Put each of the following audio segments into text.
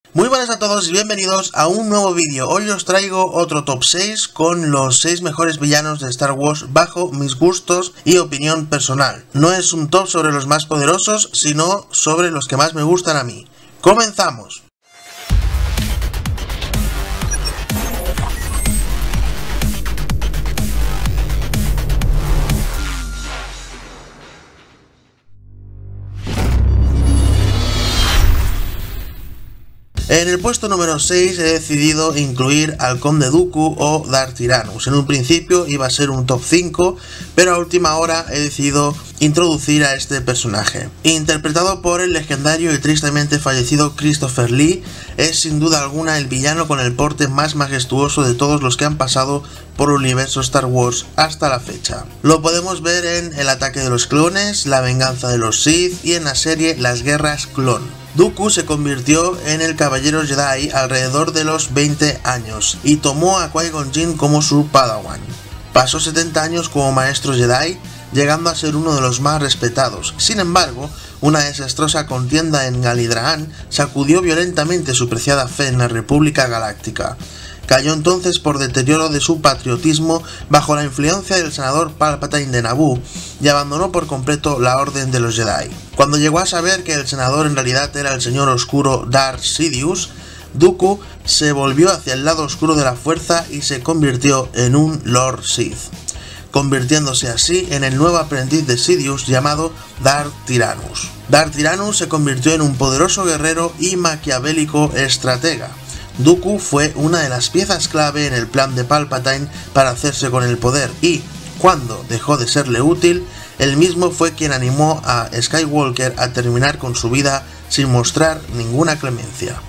Muy buenas a todos y bienvenidos a un nuevo vídeo. Hoy os traigo otro top 6 con los 6 mejores villanos de Star Wars bajo mis gustos y opinión personal. No es un top sobre los más poderosos, sino sobre los que más me gustan a mí. ¡Comenzamos! En el puesto número 6 he decidido incluir al Conde Dooku o Darth Tyrannus. En un principio iba a ser un top 5, pero a última hora he decidido introducir a este personaje. Interpretado por el legendario y tristemente fallecido Christopher Lee, es sin duda alguna el villano con el porte más majestuoso de todos los que han pasado por el universo Star Wars hasta la fecha. Lo podemos ver en El ataque de los clones, La venganza de los Sith y en la serie Las guerras clon. Dooku se convirtió en el caballero Jedi alrededor de los 20 años y tomó a Qui-Gon Jinn como su Padawan. Pasó 70 años como maestro Jedi, llegando a ser uno de los más respetados. Sin embargo, una desastrosa contienda en Galidraan sacudió violentamente su preciada fe en la República Galáctica. Cayó entonces por deterioro de su patriotismo bajo la influencia del senador Palpatine de Naboo y abandonó por completo la Orden de los Jedi. Cuando llegó a saber que el senador en realidad era el señor oscuro Darth Sidious, Dooku se volvió hacia el lado oscuro de la fuerza y se convirtió en un Lord Sith, convirtiéndose así en el nuevo aprendiz de Sidious llamado Darth Tyrannus. Darth Tyrannus se convirtió en un poderoso guerrero y maquiavélico estratega. Dooku fue una de las piezas clave en el plan de Palpatine para hacerse con el poder y, cuando dejó de serle útil, él mismo fue quien animó a Skywalker a terminar con su vida sin mostrar ninguna clemencia.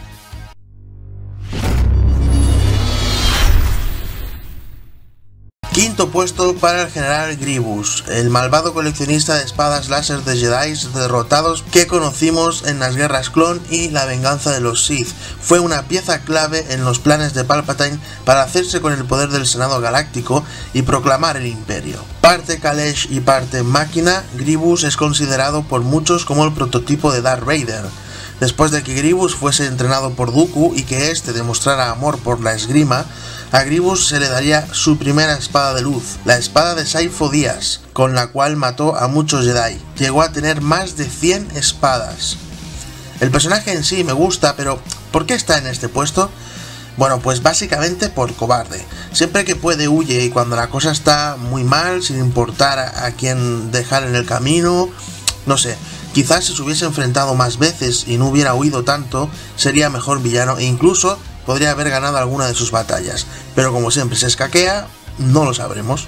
Quinto puesto para el general Grievous, el malvado coleccionista de espadas láser de Jedi derrotados que conocimos en las guerras clon y la venganza de los Sith. Fue una pieza clave en los planes de Palpatine para hacerse con el poder del Senado Galáctico y proclamar el Imperio. Parte Kalesh y parte máquina, Grievous es considerado por muchos como el prototipo de Darth Vader. Después de que Grievous fuese entrenado por Dooku y que éste demostrara amor por la esgrima, a Grievous se le daría su primera espada de luz, la espada de Saifo Dyas, con la cual mató a muchos Jedi. Llegó a tener más de 100 espadas. El personaje en sí me gusta, pero ¿por qué está en este puesto? Bueno, pues básicamente por cobarde. Siempre que puede huye y cuando la cosa está muy mal, sin importar a quién dejar en el camino, no sé. Quizás si se hubiese enfrentado más veces y no hubiera huido tanto, sería mejor villano e incluso podría haber ganado alguna de sus batallas. Pero como siempre se escaquea, no lo sabremos.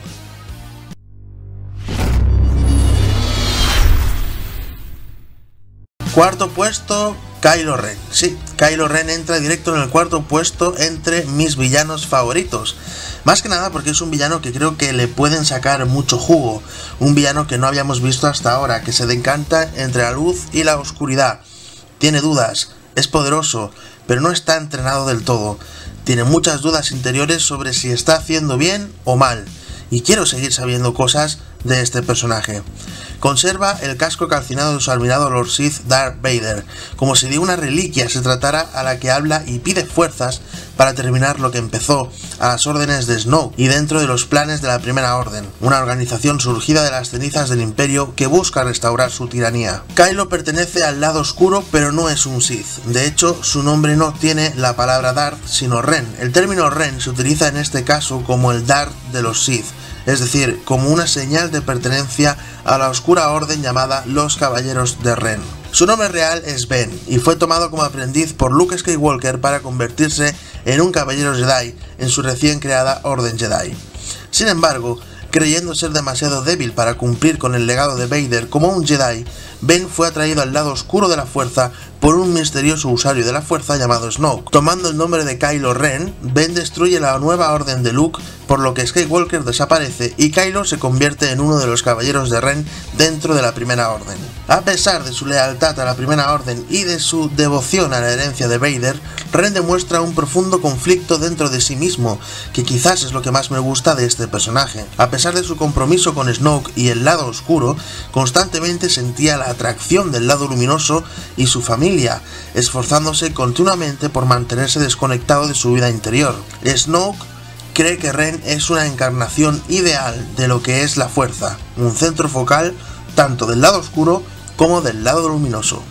Cuarto puesto, Kylo Ren. Sí, Kylo Ren entra directo en el cuarto puesto entre mis villanos favoritos. Más que nada porque es un villano que creo que le pueden sacar mucho jugo. Un villano que no habíamos visto hasta ahora, que se decanta entre la luz y la oscuridad. Tiene dudas, es poderoso, pero no está entrenado del todo. Tiene muchas dudas interiores sobre si está haciendo bien o mal. Y quiero seguir sabiendo cosas de este personaje. Conserva el casco calcinado de su admirado Lord Sith Darth Vader, como si de una reliquia se tratara, a la que habla y pide fuerzas para terminar lo que empezó, a las órdenes de Snoke y dentro de los planes de la Primera Orden, una organización surgida de las cenizas del Imperio que busca restaurar su tiranía. Kylo pertenece al lado oscuro, pero no es un Sith. De hecho, su nombre no tiene la palabra Darth, sino Ren. El término Ren se utiliza en este caso como el Darth de los Sith, es decir, como una señal de pertenencia a la oscura orden llamada los Caballeros de Ren. Su nombre real es Ben y fue tomado como aprendiz por Luke Skywalker para convertirse en un caballero Jedi en su recién creada Orden Jedi. Sin embargo, creyendo ser demasiado débil para cumplir con el legado de Vader como un Jedi, Ben fue atraído al lado oscuro de la fuerza por un misterioso usuario de la fuerza llamado Snoke. Tomando el nombre de Kylo Ren, Ben destruye la nueva orden de Luke, por lo que Skywalker desaparece y Kylo se convierte en uno de los caballeros de Ren dentro de la Primera Orden. A pesar de su lealtad a la Primera Orden y de su devoción a la herencia de Vader, Ren demuestra un profundo conflicto dentro de sí mismo, que quizás es lo que más me gusta de este personaje. A pesar de su compromiso con Snoke y el lado oscuro, constantemente sentía la atracción del lado luminoso y su familia familia, esforzándose continuamente por mantenerse desconectado de su vida interior. Snoke cree que Ren es una encarnación ideal de lo que es la fuerza, un centro focal tanto del lado oscuro como del lado luminoso.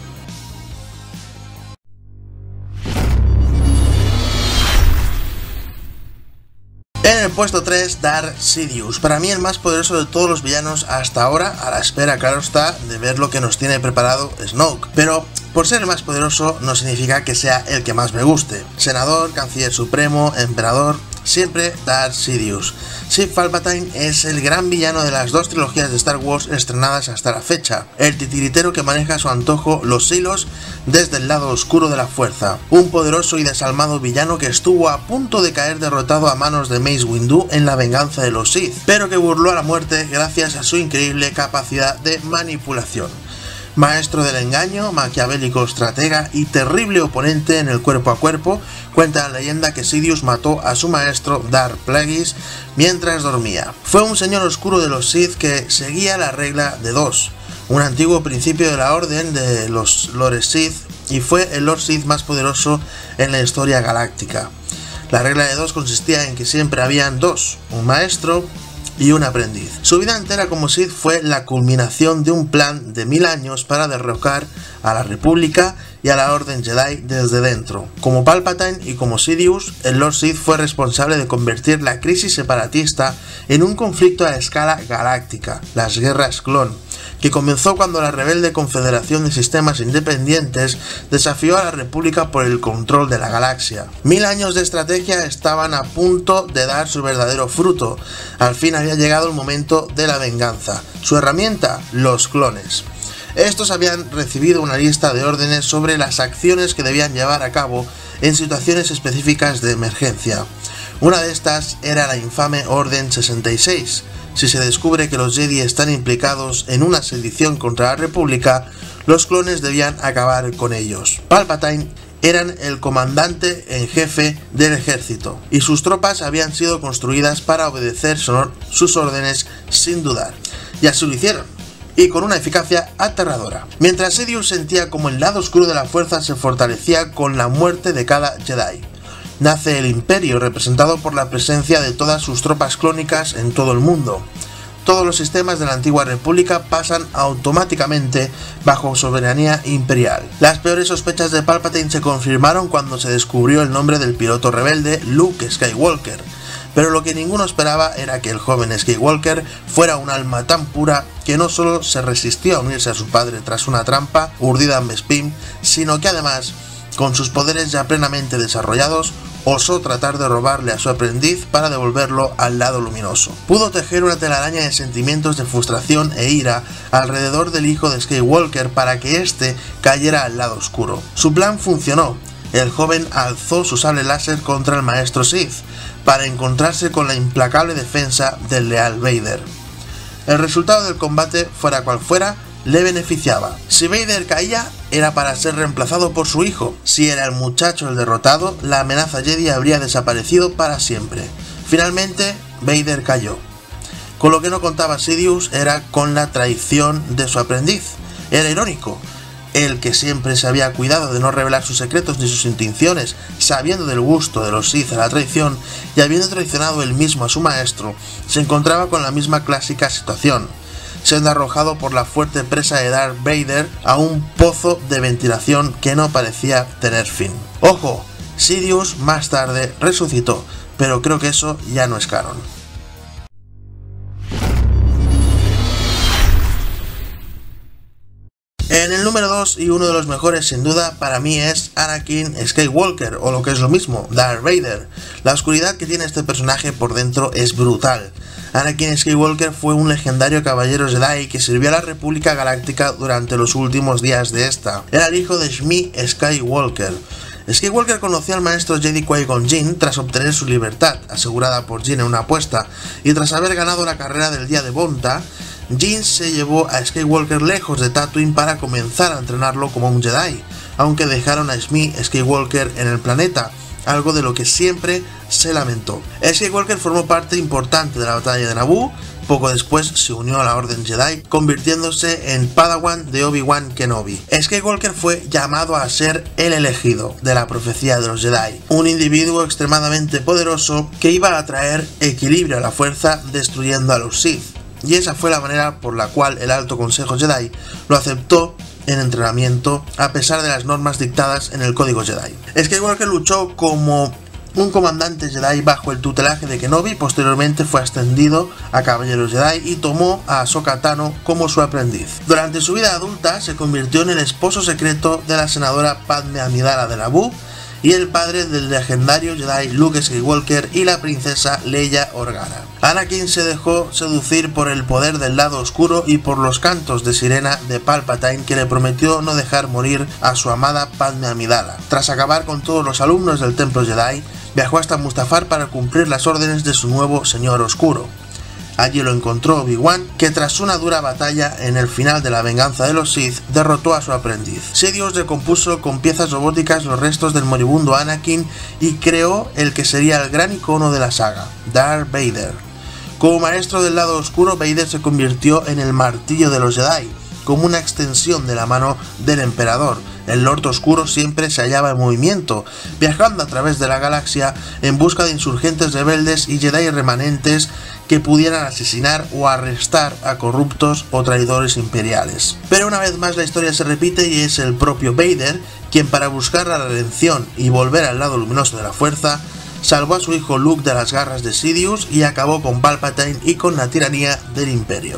En el puesto 3, Darth Sidious, para mí el más poderoso de todos los villanos hasta ahora, a la espera, claro está, de ver lo que nos tiene preparado Snoke. Pero por ser el más poderoso no significa que sea el que más me guste. Senador, Canciller Supremo, Emperador, siempre Darth Sidious. Sith Palpatine es el gran villano de las dos trilogías de Star Wars estrenadas hasta la fecha, el titiritero que maneja a su antojo los hilos desde el lado oscuro de la fuerza, un poderoso y desalmado villano que estuvo a punto de caer derrotado a manos de Mace Windu en la venganza de los Sith, pero que burló a la muerte gracias a su increíble capacidad de manipulación. Maestro del engaño, maquiavélico estratega y terrible oponente en el cuerpo a cuerpo, cuenta la leyenda que Sidious mató a su maestro Darth Plagueis mientras dormía. Fue un señor oscuro de los Sith que seguía la regla de dos, un antiguo principio de la orden de los Lores Sith, y fue el Lord Sith más poderoso en la historia galáctica. La regla de dos consistía en que siempre habían dos, un maestro y un aprendiz. Su vida entera como Sith fue la culminación de un plan de 1000 años para derrocar a la República y a la Orden Jedi desde dentro. Como Palpatine y como Sidious, el Lord Sith fue responsable de convertir la crisis separatista en un conflicto a escala galáctica, las Guerras Clon, que comenzó cuando la rebelde Confederación de Sistemas Independientes desafió a la República por el control de la galaxia. 1000 años de estrategia estaban a punto de dar su verdadero fruto. Al fin había llegado el momento de la venganza. Su herramienta, los clones. Estos habían recibido una lista de órdenes sobre las acciones que debían llevar a cabo en situaciones específicas de emergencia. Una de estas era la infame Orden 66. Si se descubre que los Jedi están implicados en una sedición contra la República, los clones debían acabar con ellos. Palpatine eran el comandante en jefe del ejército, y sus tropas habían sido construidas para obedecer sus órdenes sin dudar. Y así lo hicieron, y con una eficacia aterradora. Mientras Sidious sentía como el lado oscuro de la fuerza se fortalecía con la muerte de cada Jedi, nace el Imperio, representado por la presencia de todas sus tropas clónicas en todo el mundo. Todos los sistemas de la antigua república pasan automáticamente bajo soberanía imperial. Las peores sospechas de Palpatine se confirmaron cuando se descubrió el nombre del piloto rebelde Luke Skywalker, pero lo que ninguno esperaba era que el joven Skywalker fuera un alma tan pura que no solo se resistió a unirse a su padre tras una trampa urdida en Bespin, sino que además, con sus poderes ya plenamente desarrollados, osó tratar de robarle a su aprendiz para devolverlo al lado luminoso. Pudo tejer una telaraña de sentimientos de frustración e ira alrededor del hijo de Skywalker para que éste cayera al lado oscuro. Su plan funcionó. El joven alzó su sable láser contra el maestro Sith, para encontrarse con la implacable defensa del leal Vader. El resultado del combate, fuera cual fuera, le beneficiaba. Si Vader caía, era para ser reemplazado por su hijo. Si era el muchacho el derrotado, la amenaza Jedi habría desaparecido para siempre. Finalmente, Vader cayó. Con lo que no contaba Sidious era con la traición de su aprendiz. Era irónico. Él, que siempre se había cuidado de no revelar sus secretos ni sus intenciones, sabiendo del gusto de los Sith a la traición y habiendo traicionado él mismo a su maestro, se encontraba con la misma clásica situación, siendo arrojado por la fuerte presa de Darth Vader a un pozo de ventilación que no parecía tener fin. Ojo, Sidious más tarde resucitó, pero creo que eso ya no es canon. En el número 2, y uno de los mejores sin duda, para mí es Anakin Skywalker, o lo que es lo mismo, Darth Vader. La oscuridad que tiene este personaje por dentro es brutal. Anakin Skywalker fue un legendario caballero Jedi que sirvió a la República Galáctica durante los últimos días de esta. Era el hijo de Shmi Skywalker. Skywalker conoció al maestro Jedi Qui-Gon Jinn tras obtener su libertad, asegurada por Jinn en una apuesta, y tras haber ganado la carrera del día de Bonta, Jinn se llevó a Skywalker lejos de Tatooine para comenzar a entrenarlo como un Jedi, aunque dejaron a Shmi Skywalker en el planeta, algo de lo que siempre se lamentó. Skywalker formó parte importante de la batalla de Naboo, Poco después se unió a la Orden Jedi, convirtiéndose en Padawan de Obi-Wan Kenobi. Skywalker fue llamado a ser el elegido de la profecía de los Jedi, un individuo extremadamente poderoso que iba a traer equilibrio a la fuerza destruyendo a los Sith, y esa fue la manera por la cual el Alto Consejo Jedi lo aceptó en entrenamiento a pesar de las normas dictadas en el Código Jedi. Skywalker luchó como un comandante Jedi bajo el tutelaje de Kenobi, posteriormente fue ascendido a Caballero Jedi y tomó a Ahsoka Tano como su aprendiz. Durante su vida adulta se convirtió en el esposo secreto de la senadora Padme Amidala de Naboo y el padre del legendario Jedi Luke Skywalker y la princesa Leia Organa. Anakin se dejó seducir por el poder del lado oscuro y por los cantos de sirena de Palpatine, que le prometió no dejar morir a su amada Padme Amidala. Tras acabar con todos los alumnos del templo Jedi, viajó hasta Mustafar para cumplir las órdenes de su nuevo señor oscuro. Allí lo encontró Obi-Wan, que tras una dura batalla en el final de la venganza de los Sith, derrotó a su aprendiz. Sidious recompuso con piezas robóticas los restos del moribundo Anakin y creó el que sería el gran icono de la saga, Darth Vader. Como maestro del lado oscuro, Vader se convirtió en el martillo de los Jedi, como una extensión de la mano del emperador. El Lord Oscuro siempre se hallaba en movimiento, viajando a través de la galaxia en busca de insurgentes rebeldes y Jedi remanentes que pudieran asesinar o arrestar a corruptos o traidores imperiales. Pero una vez más la historia se repite y es el propio Vader quien, para buscar la redención y volver al lado luminoso de la fuerza, salvó a su hijo Luke de las garras de Sidious y acabó con Palpatine y con la tiranía del Imperio.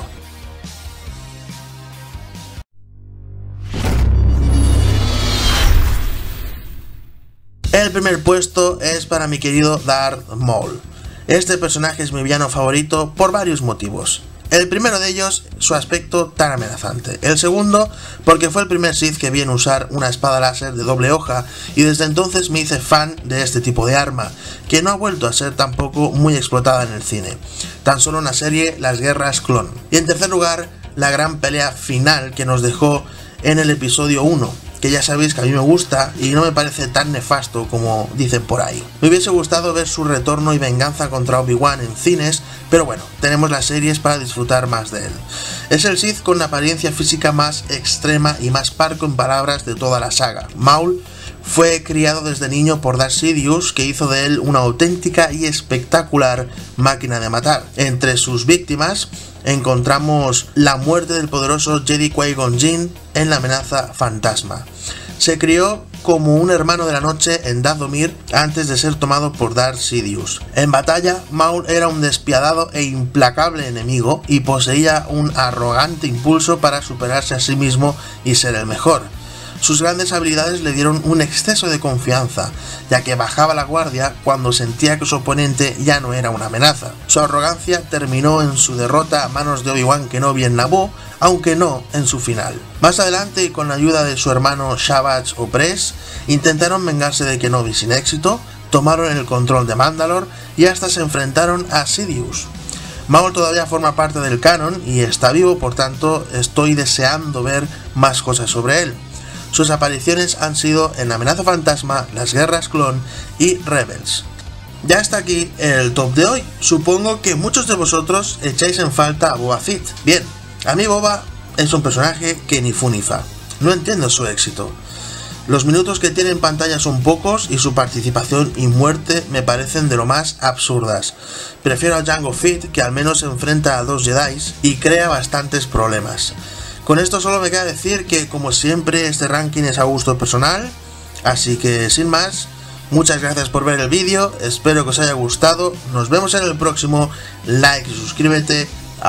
El primer puesto es para mi querido Darth Maul. Este personaje es mi villano favorito por varios motivos. El primero de ellos, su aspecto tan amenazante. El segundo, porque fue el primer Sith que vi en usar una espada láser de doble hoja y desde entonces me hice fan de este tipo de arma, que no ha vuelto a ser tampoco muy explotada en el cine. Tan solo en la serie Las Guerras Clon. Y en tercer lugar, la gran pelea final que nos dejó en el episodio 1. Que ya sabéis que a mí me gusta y no me parece tan nefasto como dicen por ahí. Me hubiese gustado ver su retorno y venganza contra Obi-Wan en cines, pero bueno, tenemos las series para disfrutar más de él. Es el Sith con la apariencia física más extrema y más parco en palabras de toda la saga. Maul fue criado desde niño por Darth Sidious, que hizo de él una auténtica y espectacular máquina de matar. Entre sus víctimas encontramos la muerte del poderoso Jedi Qui-Gon Jinn en La Amenaza Fantasma. Se crió como un hermano de la noche en Dathomir antes de ser tomado por Darth Sidious. En batalla, Maul era un despiadado e implacable enemigo y poseía un arrogante impulso para superarse a sí mismo y ser el mejor. Sus grandes habilidades le dieron un exceso de confianza, ya que bajaba la guardia cuando sentía que su oponente ya no era una amenaza. Su arrogancia terminó en su derrota a manos de Obi-Wan Kenobi en Naboo, aunque no en su final. Más adelante, y con la ayuda de su hermano Shabazz Opress, intentaron vengarse de Kenobi sin éxito, tomaron el control de Mandalore y hasta se enfrentaron a Sidious. Maul todavía forma parte del canon y está vivo, por tanto estoy deseando ver más cosas sobre él. Sus apariciones han sido en La Amenaza Fantasma, Las Guerras Clon y Rebels. Ya está aquí el top de hoy. Supongo que muchos de vosotros echáis en falta a Boba Fett. Bien, a mí Boba es un personaje que ni fu ni fa. No entiendo su éxito. Los minutos que tiene en pantalla son pocos y su participación y muerte me parecen de lo más absurdas. Prefiero a Jango Fett, que al menos se enfrenta a dos Jedi y crea bastantes problemas. Con esto solo me queda decir que, como siempre, este ranking es a gusto personal, así que sin más, muchas gracias por ver el vídeo, espero que os haya gustado, nos vemos en el próximo, like y suscríbete,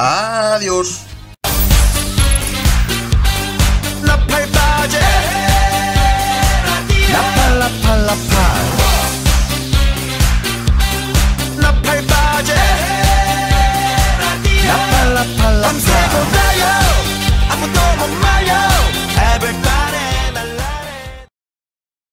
adiós. I'm